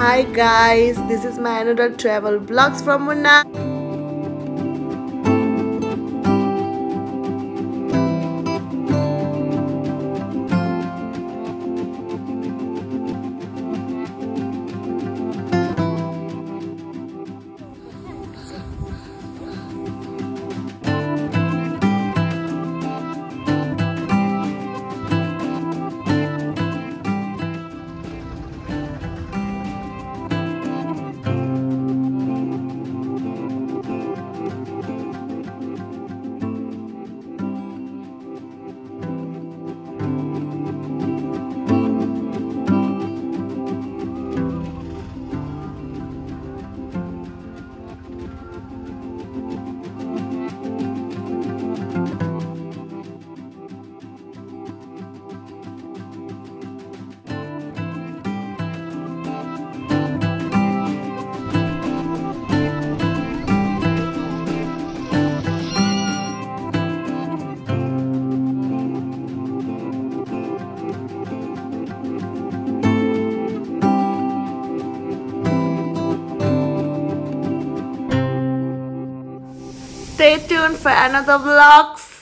Hi guys, this is my another travel vlogs from Munna. Stay tuned for another vlogs.